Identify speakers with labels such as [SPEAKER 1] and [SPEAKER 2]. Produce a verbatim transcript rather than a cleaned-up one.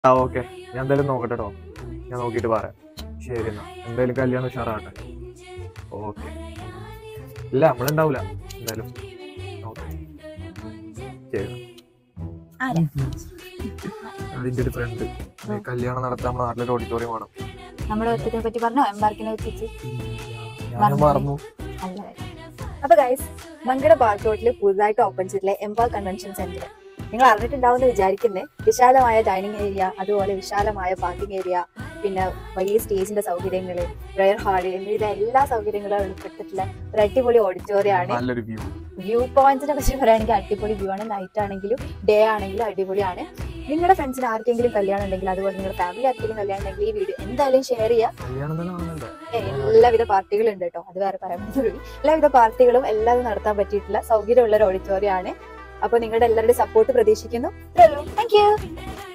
[SPEAKER 1] ആ ഓക്കെ, ഞാൻ എന്തായാലും നോക്കട്ടെ കേട്ടോ. ഞാൻ നോക്കിയിട്ട് പറയാം. ശരി എന്നാ, എന്തായാലും കല്യാണം ഉഷാറാകട്ടെ. ഓക്കെ. ഇല്ല, നമ്മളുണ്ടാവൂല എന്തായാലും. ഓക്കെ ശരി. അതിന്റെ ഒരു ഫ്രണ്ട് കല്യാണം നടത്താൻ നമ്മുടെ നാട്ടിലൊരു ഓഡിറ്റോറിയം വേണം.
[SPEAKER 2] നമ്മുടെ ഒറ്റത്തിനെ പറ്റി പറഞ്ഞോ, എംബാർക്കിനെ വെച്ചിട്ട്
[SPEAKER 1] ഞാൻ മറന്നു.
[SPEAKER 2] അപ്പൊ ഗൈസ്, മങ്കട പാർക്കോട്ടിൽ പുതുതായിട്ട് ഓപ്പൺ ചെയ്തിട്ടുള്ള എംബാർക്ക് കൺവെൻഷൻ സെന്റർ നിങ്ങൾ അറിഞ്ഞിട്ടുണ്ടാവുമെന്ന് വിചാരിക്കുന്നത്. വിശാലമായ ഡൈനിങ് ഏരിയ, അതുപോലെ വിശാലമായ പാർക്കിംഗ് ഏരിയ, പിന്നെ വലിയ സ്റ്റേജിന്റെ സൗകര്യങ്ങള്, പ്രയർ ഹാള് എന്നിവ എല്ലാ സൗകര്യങ്ങളും ഉൾപ്പെട്ടിട്ടുള്ള ഒരു അടിപൊളി ഓഡിറ്റോറിയം ആണ്. വ്യൂ പോയിന്റ്സിനെ പറ്റി പറയുകയാണെങ്കിൽ അടിപൊളി വ്യൂ ആണ്. നൈറ്റ് ആണെങ്കിലും ഡേ ആണെങ്കിലും അടിപൊളിയാണ്. നിങ്ങളുടെ ഫ്രണ്ട്സിന് ആർക്കെങ്കിലും കല്യാണം ഉണ്ടെങ്കിൽ, അതുപോലെ നിങ്ങളുടെ ഫാമിലി ആർക്കെങ്കിലും കല്യാണം ഉണ്ടെങ്കിൽ ഈ വീഡിയോ എന്തായാലും ഷെയർ ചെയ്യാം. എല്ലാവിധ പാർട്ടികളും ഉണ്ട് കേട്ടോ, അത് വേറെ പറയാൻ പറ്റുള്ളൂ. എല്ലാവിധ പാർട്ടികളും എല്ലാവരും നടത്താൻ പറ്റിയിട്ടുള്ള സൗകര്യമുള്ള ഒരു ഓഡിറ്റോറിയം ആണ്. അപ്പൊ നിങ്ങളുടെ എല്ലാവരുടെയും സപ്പോർട്ട് പ്രതീക്ഷിക്കുന്നു. Thank U.